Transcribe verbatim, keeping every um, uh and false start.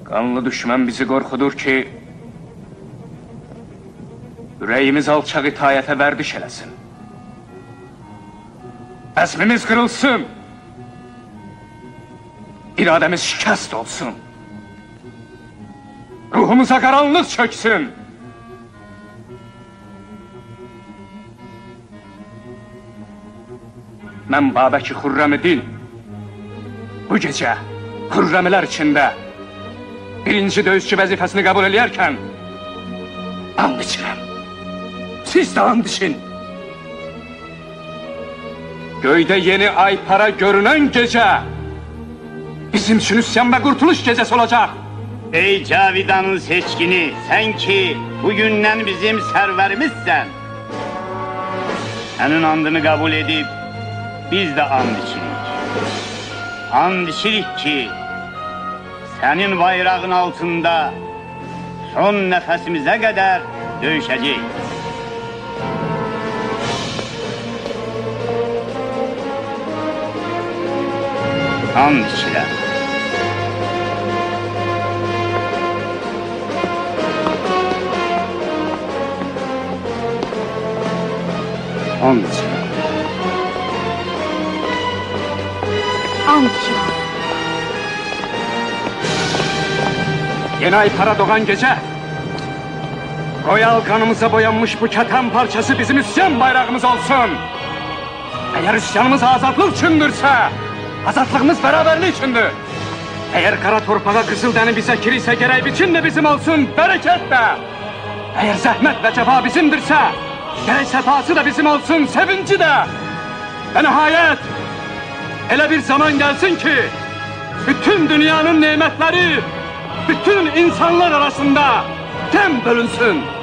Qanlı düşmən bizi qorxudur ki, ürəyimiz alçaq itayətə vərdiş eləsin. Əzmimiz qırılsın, iradəmiz şikəst olsun. Ruhumuza qaranlıq çöksün. Mən Babəki Xürrəmiddin bu gecə Xürrəmilər içində birinci döyüşçü vəzifəsini qəbul eləyərkən and içirəm. Siz də and için. Göydə yeni ay para görünən gecə bizim üçün üsyan və qurtuluş gecəsi olacaq. Ey Cavidan'ın seçkini, sen ki bugündən bizim sərvərimizsən. Sənin andını qəbul edib biz də and içirik. And içirik ki senin bayrağın altında son nəfəsimizə qədər döyüşəcəyik. And içirəm. And içirəm. And içirəm. Yeni ay para doğan gece, royal kanımıza boyanmış bu keten parçası bizim isyan bayrağımız olsun. Eğer isyanımız azadlık üçündürse, azadlığımız beraberlik üçündür. Eğer kara torpağa kızıldəni bize kiriyse gerek biçin de bizim olsun, bereket de. Eğer zahmet ve cefa bizimdirse, gerek sefası da bizim olsun, sevinci de. Ve nihayet, öyle bir zaman gelsin ki, bütün dünyanın nimetleri, bütün insanlar arasında tem bölünsün.